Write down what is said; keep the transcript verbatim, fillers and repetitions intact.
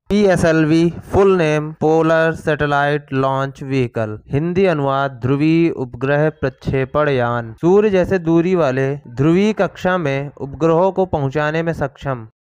P S L V full name polar satellite launch vehicle, Hindi अनुवाद ध्रुवीय उपग्रह प्रक्षेपण यान, सूर्य जैसे दूरी वाले ध्रुवीय कक्षा में उपग्रहों को पहुंचाने में सक्षम।